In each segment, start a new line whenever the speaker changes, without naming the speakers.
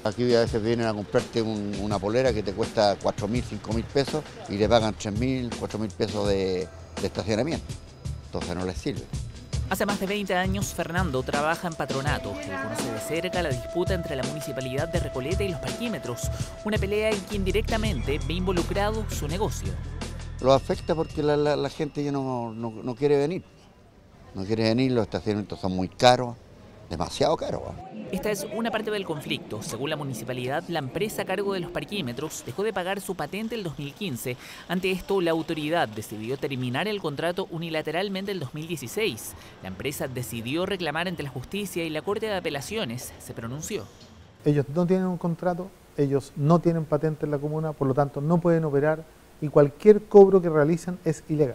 Aquí a veces vienen a comprarte una polera que te cuesta 4.000, 5.000 pesos y le pagan 3.000, 4.000 pesos de estacionamiento. Entonces no les sirve.
Hace más de 20 años, Fernando trabaja en Patronato. Él conoce de cerca la disputa entre la Municipalidad de Recoleta y los parquímetros, una pelea en que indirectamente ve involucrado su negocio.
Lo afecta porque la gente ya no quiere venir. No quiere venir, los estacionamientos son muy caros, demasiado caros.
Esta es una parte del conflicto. Según la municipalidad, la empresa a cargo de los parquímetros dejó de pagar su patente el 2015. Ante esto, la autoridad decidió terminar el contrato unilateralmente el 2016. La empresa decidió reclamar ante la justicia y la Corte de Apelaciones se pronunció.
Ellos no tienen un contrato, ellos no tienen patente en la comuna, por lo tanto no pueden operar y cualquier cobro que realizan es ilegal.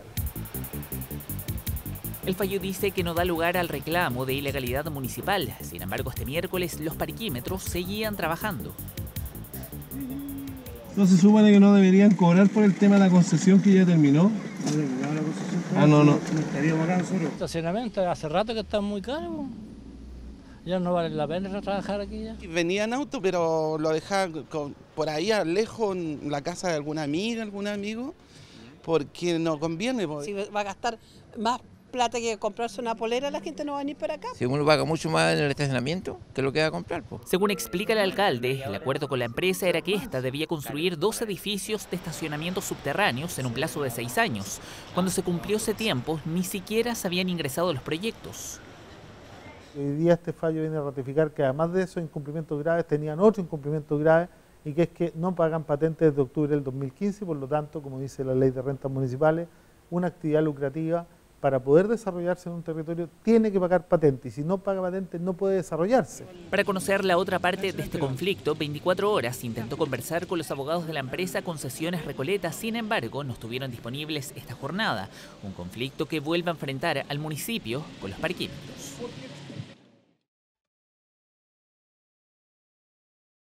El fallo dice que no da lugar al reclamo de ilegalidad municipal. Sin embargo, este miércoles los parquímetros seguían trabajando.
¿No se supone que no deberían cobrar por el tema de la concesión que ya terminó? No.
El estacionamiento hace rato que está muy caro. Ya no vale la pena trabajar aquí ya.
Venía en auto, pero lo dejaba por ahí lejos en la casa de alguna amiga, algún amigo, porque no conviene.
Si va a gastar más plata que comprarse una polera, la gente no va a venir para acá.
Si uno paga mucho más en el estacionamiento, ¿qué es lo que va a comprar?
Según explica el alcalde, el acuerdo con la empresa era que ésta debía construir 2 edificios de estacionamiento subterráneos en un plazo de 6 años. Cuando se cumplió ese tiempo, ni siquiera se habían ingresado los proyectos.
Hoy día este fallo viene a ratificar que además de esos incumplimientos graves, tenían otro incumplimiento grave y que es que no pagan patentes desde octubre del 2015, por lo tanto, como dice la ley de rentas municipales, una actividad lucrativa para poder desarrollarse en un territorio tiene que pagar patente y si no paga patente no puede desarrollarse.
Para conocer la otra parte de este conflicto, 24 Horas intentó conversar con los abogados de la empresa Concesiones Recoleta, sin embargo no estuvieron disponibles esta jornada, un conflicto que vuelve a enfrentar al municipio con los parquímetros.